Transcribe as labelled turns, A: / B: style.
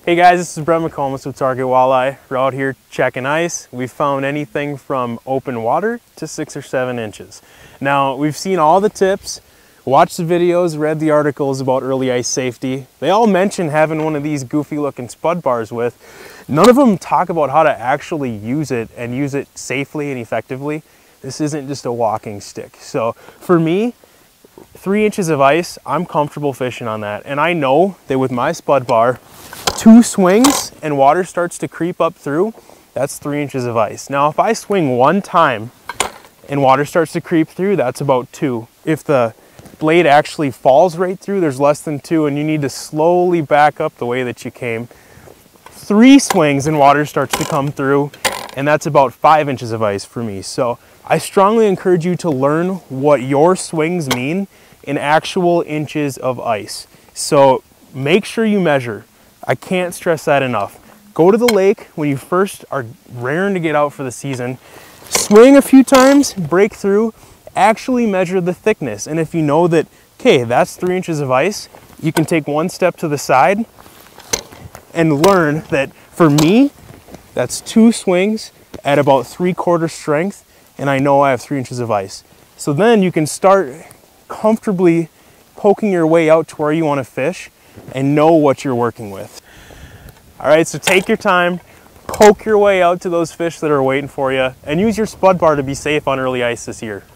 A: Hey guys, this is Brett McComas with Target Walleye. We're out here checking ice. We found anything from open water to 6 or 7 inches. Now, we've seen all the tips, watched the videos, read the articles about early ice safety. They all mention having one of these goofy looking spud bars with. None of them talk about how to actually use it and use it safely and effectively. This isn't just a walking stick. So for me, 3 inches of ice, I'm comfortable fishing on that. And I know that with my spud bar, 2 swings and water starts to creep up through, that's 3 inches of ice. Now, if I swing 1 time and water starts to creep through, that's about 2. If the blade actually falls right through, there's less than 2, and you need to slowly back up the way that you came. 3 swings and water starts to come through, and that's about 5 inches of ice for me. So I strongly encourage you to learn what your swings mean in actual inches of ice. So make sure you measure. I can't stress that enough. Go to the lake when you first are raring to get out for the season, swing a few times, break through, actually measure the thickness. And if you know that, okay, that's 3 inches of ice, you can take 1 step to the side and learn that for me, that's 2 swings at about 3/4 strength, and I know I have 3 inches of ice. So then you can start comfortably poking your way out to where you want to fish and know what you're working with. All right, so take your time, poke your way out to those fish that are waiting for you, and use your spud bar to be safe on early ice this year.